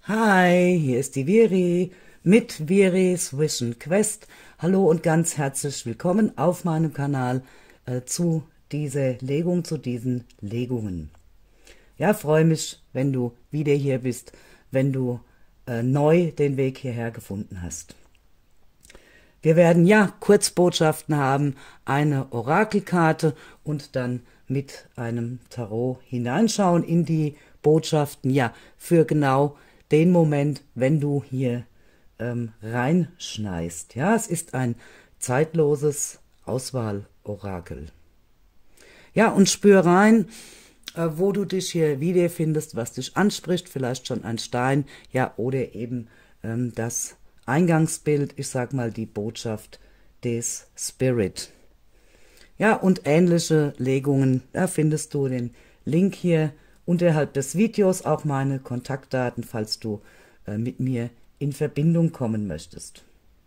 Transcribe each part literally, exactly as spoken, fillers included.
Hi, hier ist die Viri mit Viris Vision Quest. Hallo und ganz herzlich willkommen auf meinem Kanal äh, zu dieser Legung, zu diesen Legungen. Ja, freue mich, wenn du wieder hier bist, wenn du äh, neu den Weg hierher gefunden hast. Wir werden ja Kurzbotschaften haben, eine Orakelkarte und dann mit einem Tarot hineinschauen in die Botschaften, ja, für genau den Moment, wenn du hier ähm, reinschneist. Ja, es ist ein zeitloses Auswahlorakel. Ja, und spür rein, äh, wo du dich hier wiederfindest, was dich anspricht, vielleicht schon ein Stein, ja, oder eben ähm, das Eingangsbild, ich sag mal die Botschaft des Spirit. Ja, und ähnliche Legungen, da findest du den Link hier unterhalb des Videos, auch meine Kontaktdaten, falls du äh, mit mir in Verbindung kommen möchtest.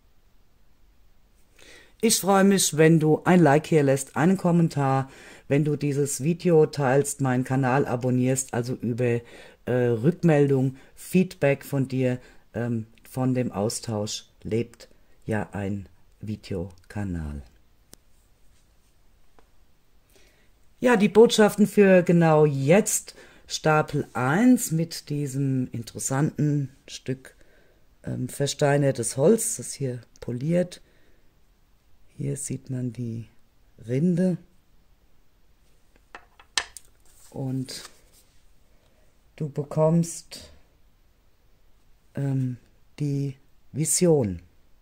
Ich freue mich, wenn du ein Like hier lässt, einen Kommentar, wenn du dieses Video teilst, meinen Kanal abonnierst, also über äh, Rückmeldung, Feedback von dir, ähm, von dem Austausch lebt ja ein Videokanal. Ja, die Botschaften für genau jetzt, Stapel eins mit diesem interessanten Stück ähm, versteinertes Holz, das hier poliert. Hier sieht man die Rinde und du bekommst ähm, die Vision.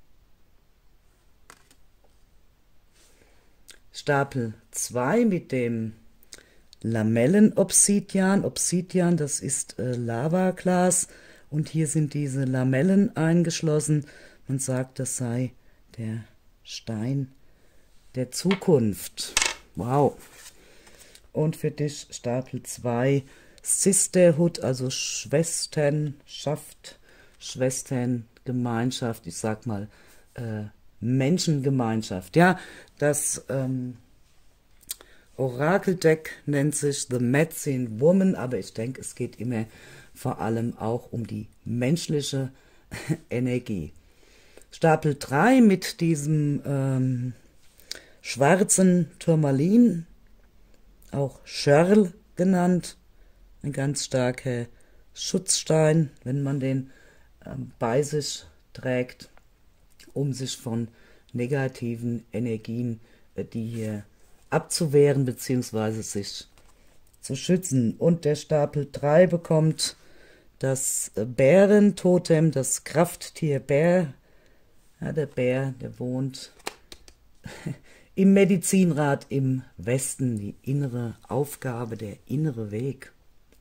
Stapel zwei mit dem Lamellen-Obsidian. Obsidian, das ist äh, Lavaglas und hier sind diese Lamellen eingeschlossen. Man sagt, das sei der Stein der Zukunft. Wow. Und für dich Stapel zwei Sisterhood, also Schwesternschaft, Schwesterngemeinschaft, ich sag mal äh, Menschengemeinschaft. Ja, das ähm, Orakeldeck nennt sich The Medicine Woman, aber ich denke, es geht immer vor allem auch um die menschliche Energie. Stapel drei mit diesem ähm, schwarzen Turmalin, auch Shirl genannt, ein ganz starker Schutzstein, wenn man den ähm, bei sich trägt, um sich von negativen Energien, äh, die hier abzuwehren bzw. sich zu schützen. Und der Stapel drei bekommt das Bärentotem, das Krafttier Bär. Ja, der Bär, der wohnt im Medizinrad im Westen, die innere Aufgabe, der innere Weg.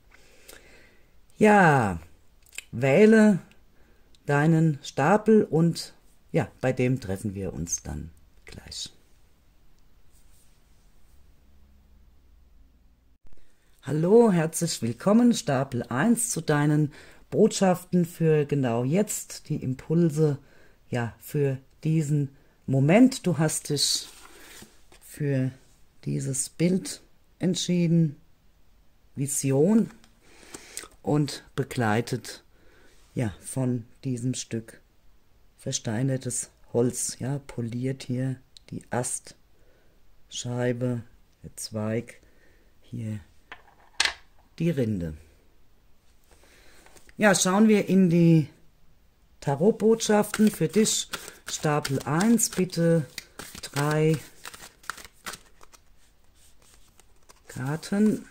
Ja, wähle deinen Stapel und ja, bei dem treffen wir uns dann gleich. Hallo, herzlich willkommen, Stapel eins, zu deinen Botschaften für genau jetzt, die Impulse, ja, für diesen Moment. Du hast dich für dieses Bild entschieden, Vision, und begleitet, ja, von diesem Stück versteinertes Holz, ja, poliert hier die Astscheibe, der Zweig, hier die Rinde. Ja, schauen wir in die Tarotbotschaften für dich. Stapel eins, bitte drei Karten.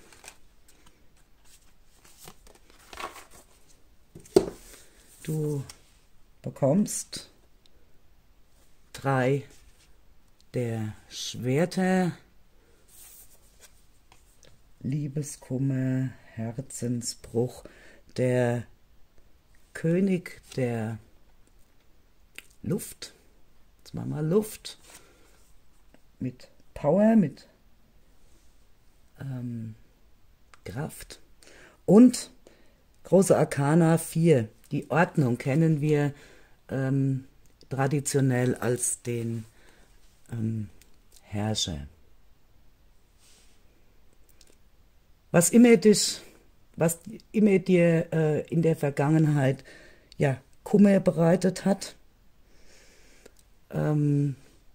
Du bekommst drei der Schwerter, Liebeskummer, Herzensbruch, der König der Luft, jetzt machen wir Luft, mit Power, mit ähm, Kraft, und große Arkana vier. Die Ordnung kennen wir ähm, traditionell als den ähm, Herrscher. Was immer dich was immer dir äh, in der Vergangenheit ja Kummer bereitet hat. Ähm,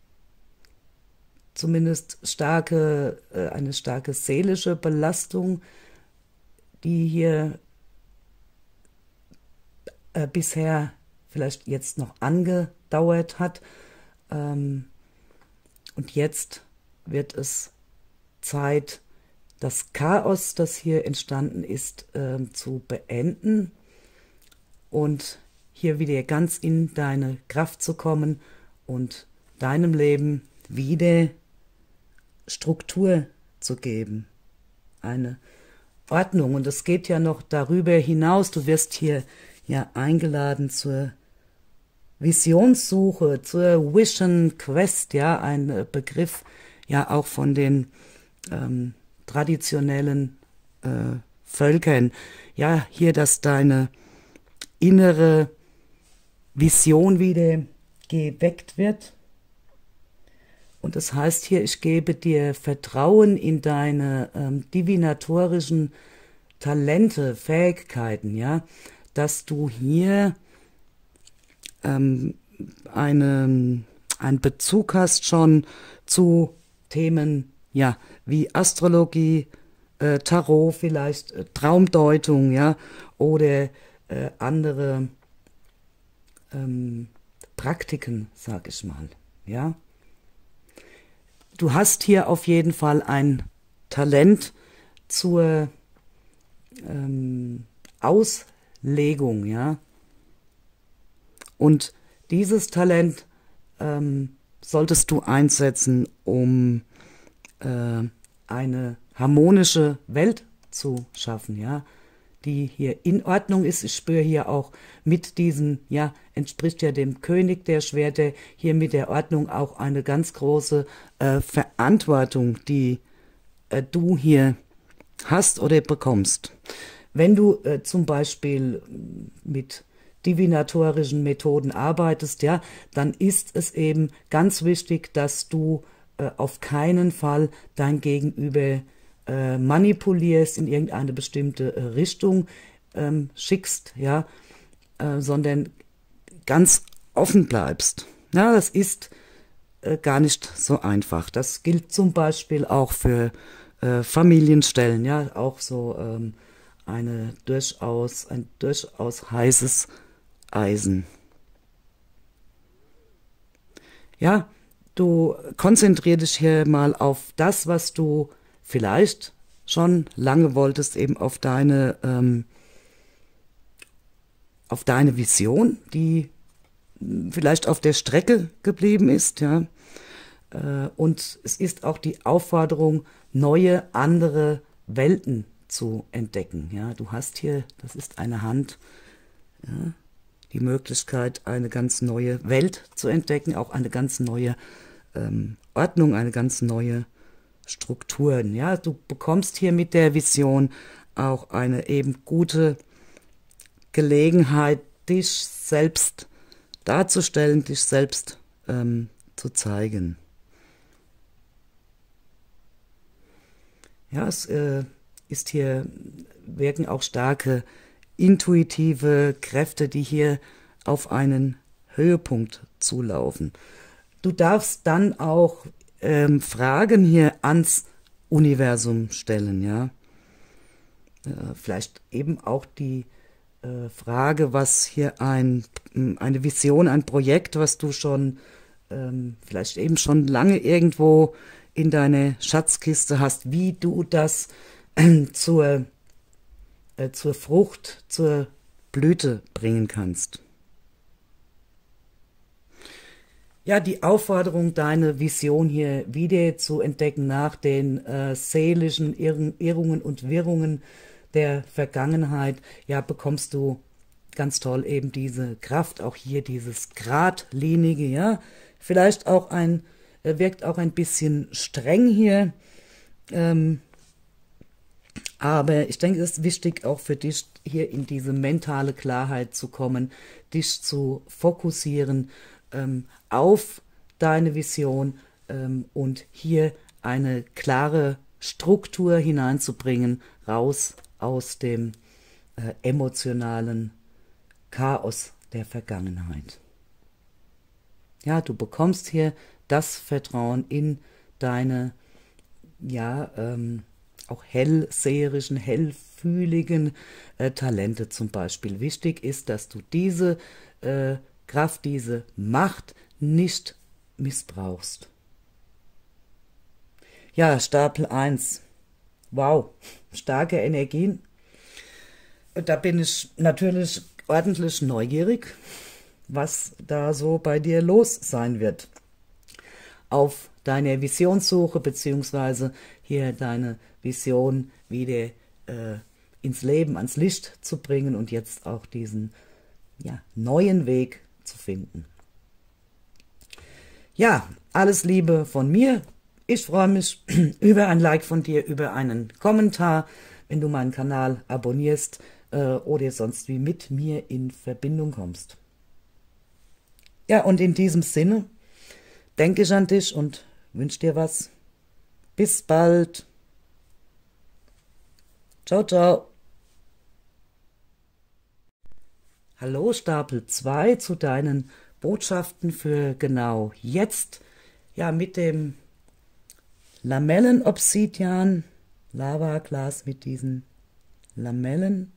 zumindest starke, äh, eine starke seelische Belastung, die hier äh, bisher vielleicht jetzt noch angedauert hat. Ähm, und jetzt wird es Zeit, das Chaos, das hier entstanden ist, äh, zu beenden und hier wieder ganz in deine Kraft zu kommen und deinem Leben wieder Struktur zu geben, eine Ordnung. Und es geht ja noch darüber hinaus, du wirst hier ja eingeladen zur Visionssuche, zur Vision Quest, ja, ein Begriff ja auch von den ähm, traditionellen äh, Völkern. Ja, hier, dass deine innere Vision wieder geweckt wird. Und das heißt hier, ich gebe dir Vertrauen in deine ähm, divinatorischen Talente, Fähigkeiten, ja, dass du hier ähm, eine, einen Bezug hast schon zu Themen, ja, wie Astrologie, äh, Tarot vielleicht, äh, Traumdeutung, ja, oder äh, andere ähm, Praktiken, sag ich mal, ja. Du hast hier auf jeden Fall ein Talent zur ähm, Auslegung, ja. Und dieses Talent ähm, solltest du einsetzen, um äh, eine harmonische Welt zu schaffen, ja, die hier in Ordnung ist. Ich spüre hier auch mit diesem, ja, entspricht ja dem König der Schwerter, hier mit der Ordnung auch eine ganz große äh, Verantwortung, die äh, du hier hast oder bekommst. Wenn du äh, zum Beispiel mit divinatorischen Methoden arbeitest, ja, dann ist es eben ganz wichtig, dass du äh, auf keinen Fall dein Gegenüber äh, manipulierst, in irgendeine bestimmte äh, Richtung ähm, schickst, ja, äh, sondern ganz offen bleibst. Ja, das ist äh, gar nicht so einfach. Das gilt zum Beispiel auch für äh, Familienstellen, ja, auch so ähm, eine durchaus, ein durchaus heißes Eisen. Ja, du konzentrier dich hier mal auf das, was du vielleicht schon lange wolltest, eben auf deine, ähm, auf deine Vision, die vielleicht auf der Strecke geblieben ist, ja. Äh, und es ist auch die Aufforderung, neue, andere Welten zu entdecken, ja. Du hast hier, das ist eine Hand, ja, die Möglichkeit, eine ganz neue Welt zu entdecken, auch eine ganz neue ähm, Ordnung, eine ganz neue Strukturen. Ja, du bekommst hier mit der Vision auch eine eben gute Gelegenheit, dich selbst darzustellen, dich selbst ähm, zu zeigen. Ja, es äh, ist hier, wirken auch starke intuitive Kräfte, die hier auf einen Höhepunkt zulaufen. Du darfst dann auch ähm, Fragen hier ans Universum stellen, ja. Äh, vielleicht eben auch die äh, Frage, was hier ein, eine Vision, ein Projekt, was du schon ähm, vielleicht eben schon lange irgendwo in deine Schatzkiste hast, wie du das äh, zur zur Frucht, zur Blüte bringen kannst. Ja, die Aufforderung, deine Vision hier wieder zu entdecken nach den äh, seelischen Irr Irrungen und Wirrungen der Vergangenheit, ja, bekommst du ganz toll eben diese Kraft, auch hier dieses Gradlinige, ja, vielleicht auch ein, äh, wirkt auch ein bisschen streng hier, ähm, aber ich denke, es ist wichtig, auch für dich hier in diese mentale Klarheit zu kommen, dich zu fokussieren ähm, auf deine Vision ähm, und hier eine klare Struktur hineinzubringen, raus aus dem äh, emotionalen Chaos der Vergangenheit. Ja, du bekommst hier das Vertrauen in deine, ja, ähm, auch hellseherischen, hellfühligen äh, Talente zum Beispiel. Wichtig ist, dass du diese äh, Kraft, diese Macht nicht missbrauchst. Ja, Stapel eins. Wow, starke Energien. Da bin ich natürlich ordentlich neugierig, was da so bei dir los sein wird. Auf deiner Visionssuche, beziehungsweise hier deine Vision wieder äh, ins Leben, ans Licht zu bringen und jetzt auch diesen ja, neuen Weg zu finden. Ja, alles Liebe von mir. Ich freue mich über ein Like von dir, über einen Kommentar, wenn du meinen Kanal abonnierst äh, oder sonst wie mit mir in Verbindung kommst. Ja, und in diesem Sinne denke ich an dich und wünsche dir was. Bis bald. Ciao, ciao. Hallo Stapel zwei zu deinen Botschaften für genau jetzt. Ja, mit dem Lamellenobsidian, Lavaglas mit diesen Lamellen.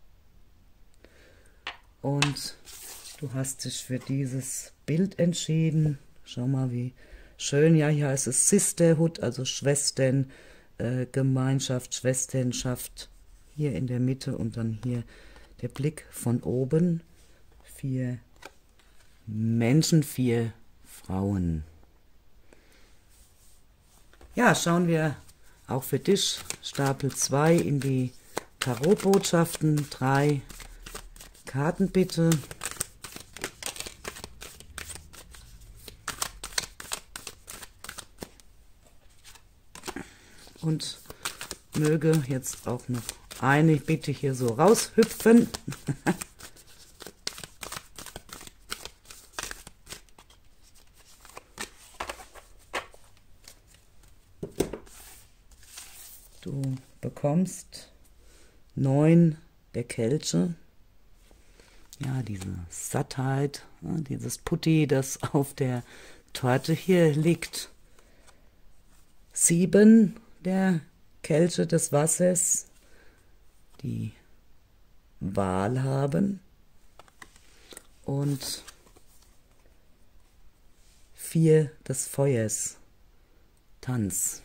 Und du hast dich für dieses Bild entschieden. Schau mal, wie schön. Ja, hier heißt es Sisterhood, also Schwestern, äh, Gemeinschaft, Schwesternschaft. Hier in der Mitte und dann hier der Blick von oben. Vier Menschen, vier Frauen. Ja, schauen wir auch für dich, Stapel zwei, in die Tarotbotschaften. Drei Karten bitte. Und möge jetzt auch noch eine bitte hier so raushüpfen. Du bekommst neun der Kelche. Ja, diese Sattheit, ja, dieses Putti, das auf der Torte hier liegt. Sieben der Kelche des Wassers, die Wahl haben. Und vier des Feuers, Tanz.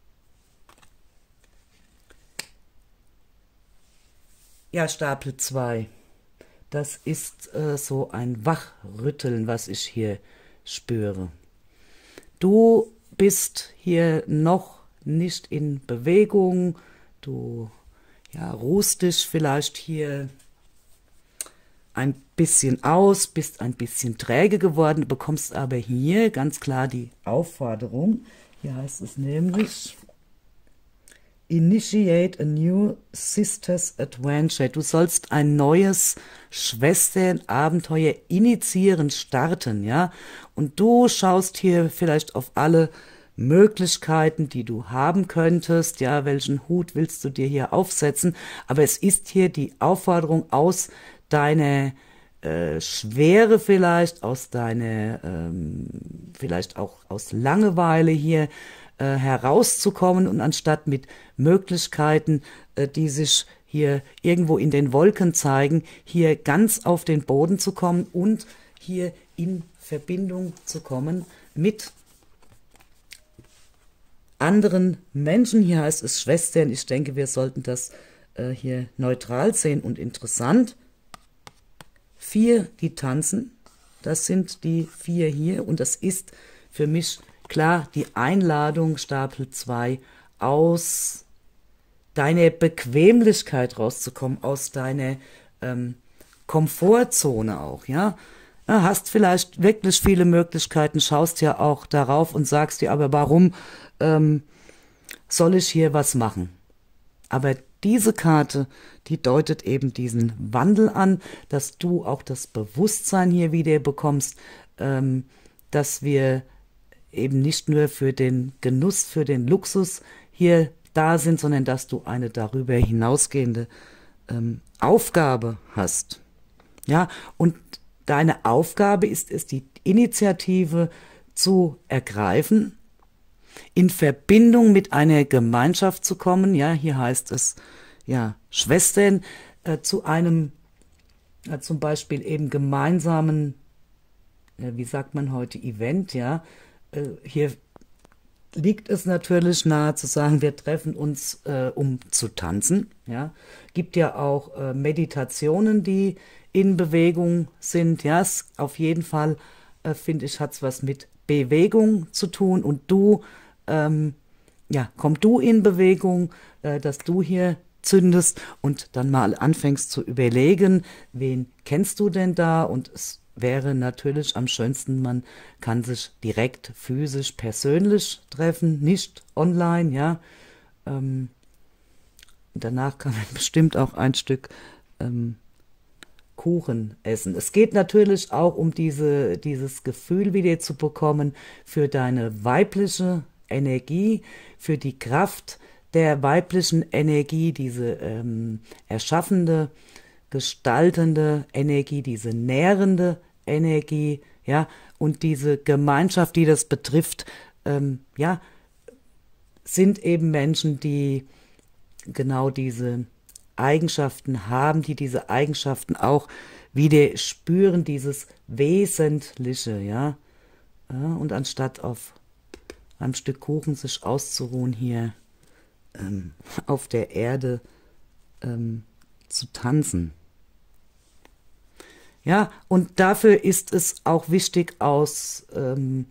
Ja, Stapel zwei. Das ist äh, so ein Wachrütteln, was ich hier spüre. Du bist hier noch nicht in Bewegung. Du ja, ruhst dich vielleicht hier ein bisschen aus, bist ein bisschen träge geworden, bekommst aber hier ganz klar die Aufforderung. Hier heißt es nämlich: Initiate a new Sisters Adventure. Du sollst ein neues Schwesternabenteuer initiieren, starten, ja. Und du schaust hier vielleicht auf alle Möglichkeiten, die du haben könntest, ja. Welchen Hut willst du dir hier aufsetzen? Aber es ist hier die Aufforderung aus deiner äh, Schwere vielleicht, aus deiner, ähm, vielleicht auch aus Langeweile hier, herauszukommen und anstatt mit Möglichkeiten, die sich hier irgendwo in den Wolken zeigen, hier ganz auf den Boden zu kommen und hier in Verbindung zu kommen mit anderen Menschen. Hier heißt es Schwestern. Ich denke, wir sollten das äh, hier neutral sehen und interessant. Vier, die tanzen. Das sind die vier hier und das ist für mich klar, die Einladung, Stapel zwei, aus deiner Bequemlichkeit rauszukommen, aus deiner ähm, Komfortzone auch, ja. ja. Hast vielleicht wirklich viele Möglichkeiten, schaust ja auch darauf und sagst dir, aber warum ähm, soll ich hier was machen? Aber diese Karte, die deutet eben diesen Wandel an, dass du auch das Bewusstsein hier wieder bekommst, ähm, dass wir eben nicht nur für den Genuss, für den Luxus hier da sind, sondern dass du eine darüber hinausgehende ähm, Aufgabe hast. Ja, und deine Aufgabe ist es, die Initiative zu ergreifen, in Verbindung mit einer Gemeinschaft zu kommen. Ja, hier heißt es, ja, Schwestern, äh, zu einem, äh, zum Beispiel eben gemeinsamen, äh, wie sagt man heute, Event, ja. Äh, hier liegt es natürlich nahe zu sagen, wir treffen uns, äh, um zu tanzen. Ja, gibt ja auch äh, Meditationen, die in Bewegung sind. Ja, es, auf jeden Fall äh, finde ich, hat es was mit Bewegung zu tun. Und du, ähm, ja, komm du in Bewegung, äh, dass du hier zündest und dann mal anfängst zu überlegen, wen kennst du denn da? Und es wäre natürlich am schönsten, man kann sich direkt physisch, persönlich treffen, nicht online, ja. Ähm, danach kann man bestimmt auch ein Stück ähm, Kuchen essen. Es geht natürlich auch um diese, dieses Gefühl wieder zu bekommen für deine weibliche Energie, für die Kraft der weiblichen Energie, diese ähm, erschaffende, gestaltende Energie, diese nährende Energie, ja, und diese Gemeinschaft, die das betrifft, ähm, ja, sind eben Menschen, die genau diese Eigenschaften haben, die diese Eigenschaften auch wieder spüren, dieses Wesentliche, ja, ja, und anstatt auf einem Stück Kuchen sich auszuruhen hier ähm, auf der Erde ähm, zu tanzen. Ja, und dafür ist es auch wichtig, aus ähm,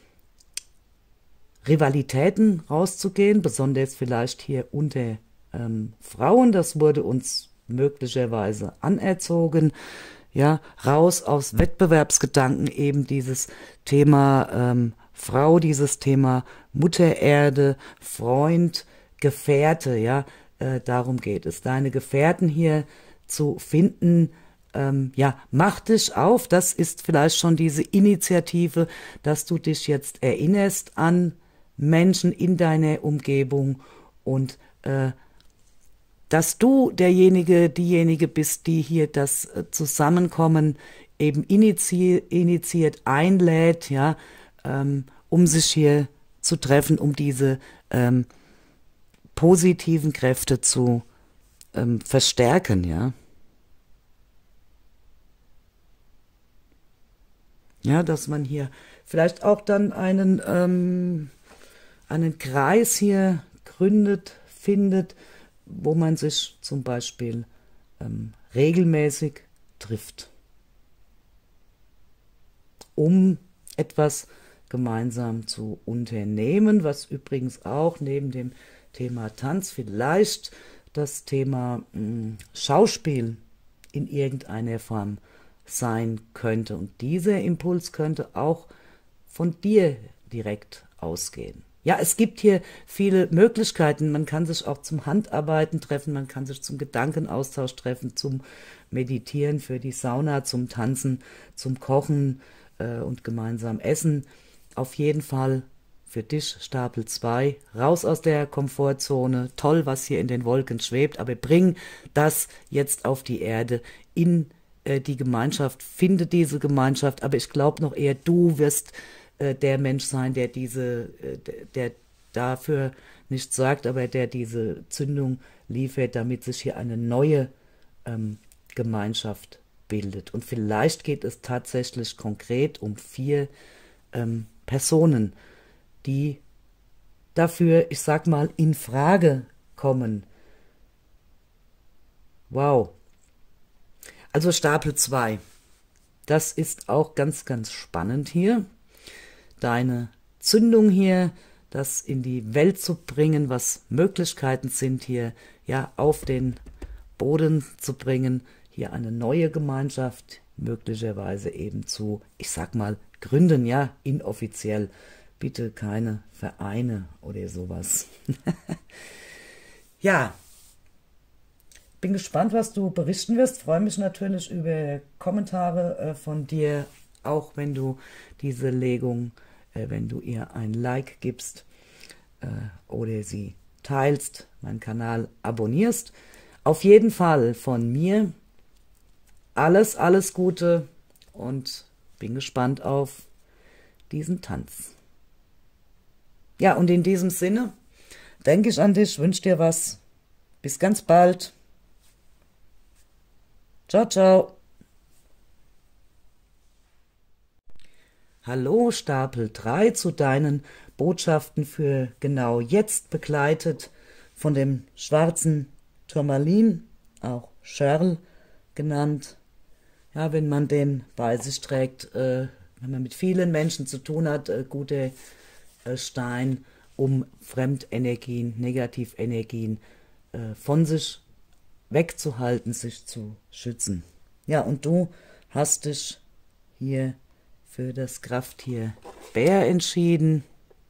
Rivalitäten rauszugehen, besonders vielleicht hier unter ähm, Frauen. Das wurde uns möglicherweise anerzogen. Ja, raus aus Wettbewerbsgedanken, eben dieses Thema ähm, Frau, dieses Thema Mutter Erde, Freund, Gefährte, ja, äh, darum geht es. Deine Gefährten hier zu finden, ähm, ja, mach dich auf, das ist vielleicht schon diese Initiative, dass du dich jetzt erinnerst an Menschen in deiner Umgebung und äh, dass du derjenige, diejenige bist, die hier das äh, Zusammenkommen eben inizi initiiert, einlädt, ja, ähm, um sich hier zu treffen, um diese ähm, positiven Kräfte zu ähm, verstärken, ja. Ja, dass man hier vielleicht auch dann einen, ähm, einen Kreis hier gründet, findet, wo man sich zum Beispiel ähm, regelmäßig trifft, um etwas gemeinsam zu unternehmen, was übrigens auch neben dem Thema Tanz vielleicht das Thema mh, Schauspiel in irgendeiner Form sein könnte. Und dieser Impuls könnte auch von dir direkt ausgehen. Ja, es gibt hier viele Möglichkeiten. Man kann sich auch zum Handarbeiten treffen, man kann sich zum Gedankenaustausch treffen, zum Meditieren, für die Sauna, zum Tanzen, zum Kochen äh, und gemeinsam essen. Auf jeden Fall für dich Stapel zwei, raus aus der Komfortzone. Toll, was hier in den Wolken schwebt, aber bring das jetzt auf die Erde, in äh, die Gemeinschaft. Finde diese Gemeinschaft, aber ich glaube noch eher, du wirst äh, der Mensch sein, der diese, äh, der dafür nichts sagt, aber der diese Zündung liefert, damit sich hier eine neue ähm, Gemeinschaft bildet. Und vielleicht geht es tatsächlich konkret um vier ähm, Personen, die dafür, ich sag mal, in Frage kommen. Wow. Also Stapel zwei. Das ist auch ganz, ganz spannend hier. Deine Zündung hier, das in die Welt zu bringen, was Möglichkeiten sind hier, ja, auf den Boden zu bringen, hier eine neue Gemeinschaft möglicherweise eben zu, ich sag mal, gründen, ja, inoffiziell. Bitte keine Vereine oder sowas. Ja, bin gespannt, was du berichten wirst. Freue mich natürlich über Kommentare äh, von dir, auch wenn du diese Legung, äh, wenn du ihr ein Like gibst äh, oder sie teilst, meinen Kanal abonnierst. auf jeden Fall von mir alles, alles Gute und bin gespannt auf diesen Tanz. Ja, und in diesem Sinne denke ich an dich, wünsche dir was. Bis ganz bald. Ciao, ciao. Hallo, Stapel drei zu deinen Botschaften für genau jetzt, begleitet von dem schwarzen Turmalin, auch Shirl genannt. Ja, wenn man den bei sich trägt, äh, wenn man mit vielen Menschen zu tun hat, äh, guter äh, Stein, um Fremdenergien, Negativenergien äh, von sich wegzuhalten, sich zu schützen. Ja, und du hast dich hier für das Krafttier Bär entschieden.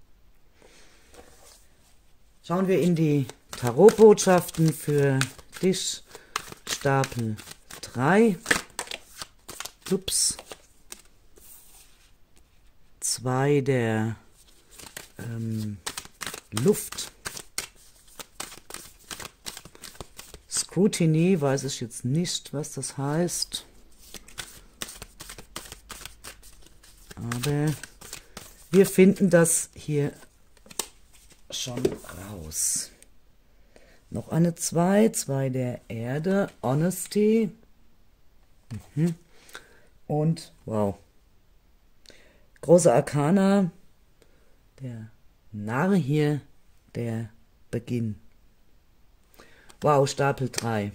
Schauen wir in die Tarotbotschaften für dich, Stapel drei. Ups. Zwei der ähm, Luft. Scrutiny, weiß ich jetzt nicht, was das heißt. Aber wir finden das hier schon raus. Noch eine zwei, zwei der Erde, Honesty. Mhm. Und, wow, große Arkana, der Narr hier, der Beginn. Wow, Stapel drei.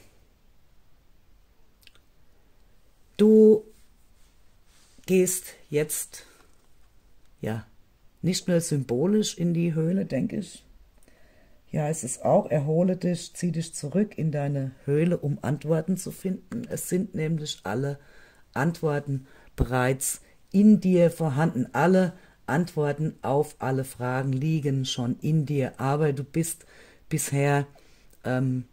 Du gehst jetzt, ja, nicht nur symbolisch in die Höhle, denke ich. Ja, es ist auch, erhole dich, zieh dich zurück in deine Höhle, um Antworten zu finden. Es sind nämlich alle Antworten bereits in dir vorhanden. Alle Antworten auf alle Fragen liegen schon in dir, aber du bist bisher ähm,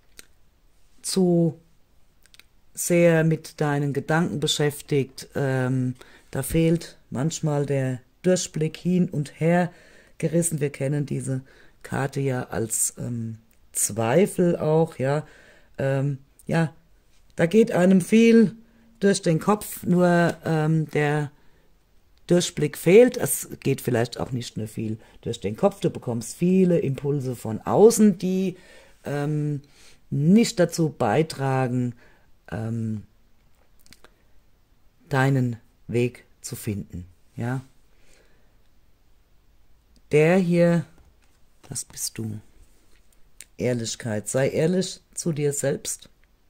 zu sehr mit deinen Gedanken beschäftigt. Ähm, da fehlt manchmal der Durchblick, hin und her gerissen. Wir kennen diese Karte ja als ähm, Zweifel auch, ja. Ähm, ja, da geht einem viel durch den Kopf, nur ähm, der Durchblick fehlt. Es geht vielleicht auch nicht nur viel durch den Kopf, du bekommst viele Impulse von außen, die ähm, nicht dazu beitragen, ähm, deinen Weg zu finden. Ja, der hier, das bist du. Ehrlichkeit, sei ehrlich zu dir selbst.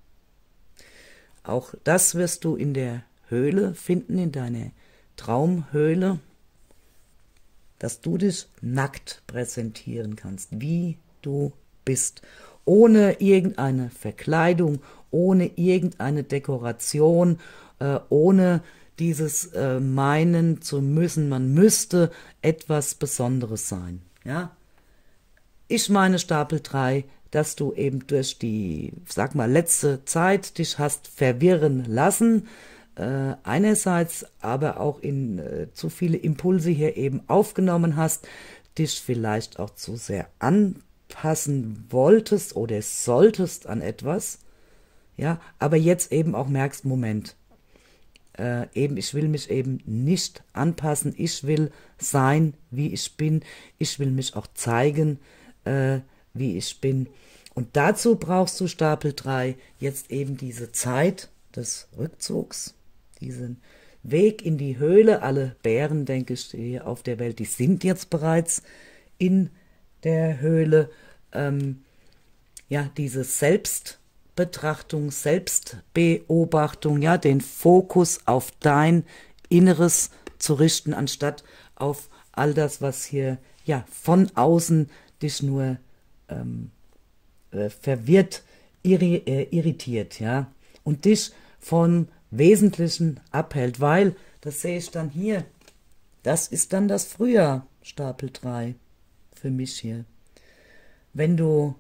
Auch das wirst du in der Höhle finden, in deiner Traumhöhle, dass du dich nackt präsentieren kannst, wie du bist, ohne irgendeine Verkleidung, ohne irgendeine Dekoration, äh, ohne dieses äh, Meinen zu müssen, man müsste etwas Besonderes sein. Ja? Ich meine, Stapel drei, dass du eben durch die, sag mal, letzte Zeit dich hast verwirren lassen, äh, einerseits, aber auch in äh, zu viele Impulse hier eben aufgenommen hast, dich vielleicht auch zu sehr anpassen wolltest oder solltest an etwas, ja, aber jetzt eben auch merkst, Moment, äh, eben, ich will mich eben nicht anpassen, ich will sein, wie ich bin, ich will mich auch zeigen, äh, wie ich bin. Und dazu brauchst du, Stapel drei, jetzt eben diese Zeit des Rückzugs, diesen Weg in die Höhle. Alle Bären, denke ich, hier auf der Welt, die sind jetzt bereits in der Höhle. Ähm, ja, diese Selbstbetrachtung, Selbstbeobachtung, ja, den Fokus auf dein Inneres zu richten, anstatt auf all das, was hier, ja, von außen dich nur ähm, äh, verwirrt, irri äh, irritiert, ja, und dich vom Wesentlichen abhält, weil, das sehe ich dann hier, das ist dann das Frühjahr, Stapel drei, für mich hier. Wenn du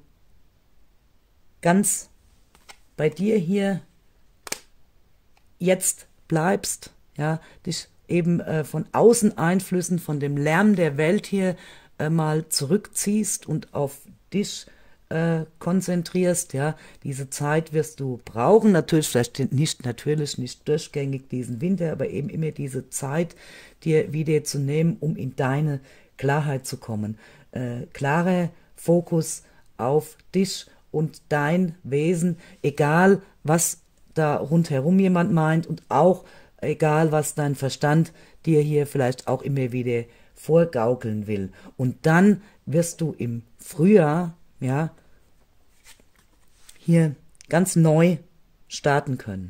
ganz bei dir hier jetzt bleibst, ja, dich eben äh, von Außeneinflüssen, von dem Lärm der Welt hier äh, mal zurückziehst und auf dich äh, konzentrierst, ja, diese Zeit wirst du brauchen, natürlich vielleicht nicht, natürlich nicht durchgängig diesen Winter, aber eben immer diese Zeit dir wieder zu nehmen, um in deine Klarheit zu kommen. Äh, klarer Fokus auf dich und dein Wesen, egal was da rundherum jemand meint und auch egal was dein Verstand dir hier vielleicht auch immer wieder vorgaukeln will. Und dann wirst du im Frühjahr, ja, hier ganz neu starten können.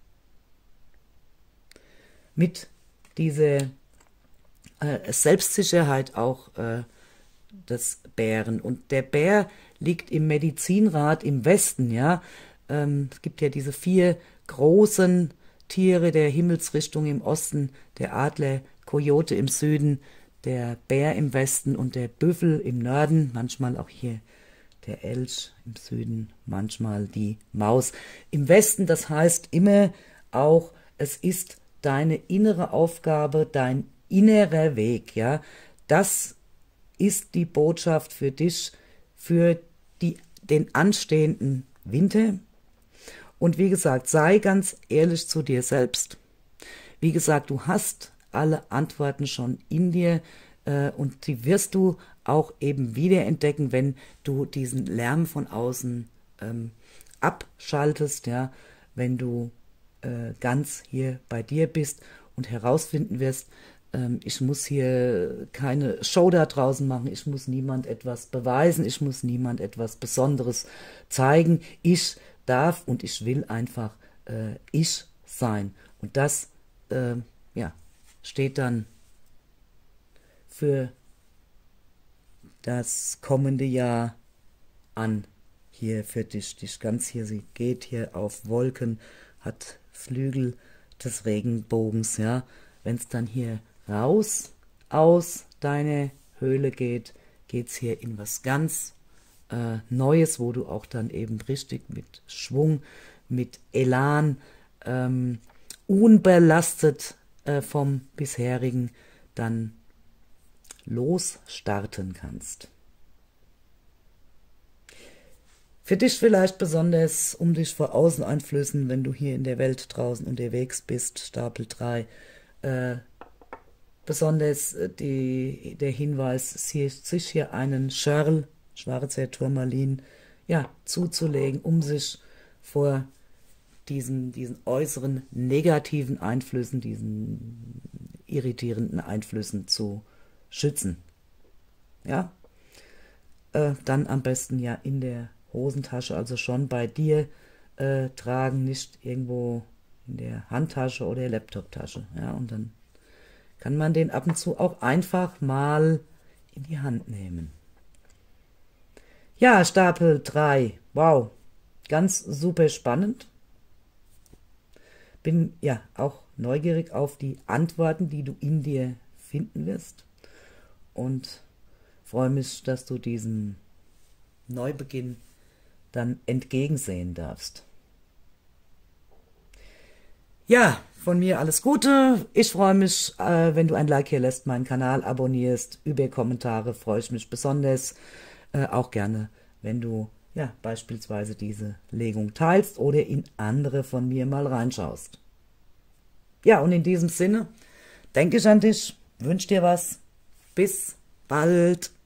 Mit dieser äh, Selbstsicherheit auch äh, des Bären. Und der Bär liegt im Medizinrat im Westen, ja. Ähm, es gibt ja diese vier großen Tiere der Himmelsrichtung im Osten, der Adler, Kojote im Süden, der Bär im Westen und der Büffel im Norden, manchmal auch hier der Elch im Süden, manchmal die Maus. Im Westen, das heißt immer auch, es ist deine innere Aufgabe, dein innerer Weg, ja. Das ist die Botschaft für dich, für die, den anstehenden Winter. Und wie gesagt, sei ganz ehrlich zu dir selbst. Wie gesagt, du hast alle Antworten schon in dir äh, und die wirst du auch eben wiederentdecken, wenn du diesen Lärm von außen ähm, abschaltest, ja, wenn du äh, ganz hier bei dir bist und herausfinden wirst, ähm, ich muss hier keine Show da draußen machen, ich muss niemand etwas beweisen, ich muss niemand etwas Besonderes zeigen, ich darf und ich will einfach äh, ich sein. Und das äh, ja, steht dann für das kommende Jahr an, hier für dich, dich ganz hier, sie geht hier auf Wolken, hat Flügel des Regenbogens, ja, wenn es dann hier raus aus deiner Höhle geht, geht's hier in was ganz äh, Neues, wo du auch dann eben richtig mit Schwung, mit Elan, ähm, unbelastet äh, vom bisherigen dann losstarten kannst. Für dich vielleicht besonders, um dich vor Außeneinflüssen, wenn du hier in der Welt draußen unterwegs bist, Stapel drei, äh, besonders die, der Hinweis, sich hier einen Schörl, schwarzer Turmalin, ja, zuzulegen, um sich vor diesen, diesen äußeren negativen Einflüssen, diesen irritierenden Einflüssen zu schützen. Ja, äh, dann am besten ja in der Hosentasche, also schon bei dir äh, tragen, nicht irgendwo in der Handtasche oder der Laptoptasche. Ja, und dann kann man den ab und zu auch einfach mal in die Hand nehmen. Ja, Stapel drei. Wow, ganz super spannend. Bin ja auch neugierig auf die Antworten, die du in dir finden wirst. Und freue mich, dass du diesem Neubeginn dann entgegensehen darfst. Ja, von mir alles Gute. Ich freue mich, äh, wenn du ein Like hier lässt, meinen Kanal abonnierst. Über Kommentare freue ich mich besonders. Äh, auch gerne, wenn du ja beispielsweise diese Legung teilst oder in andere von mir mal reinschaust. Ja, und in diesem Sinne denke ich an dich, wünsche dir was. Bis bald.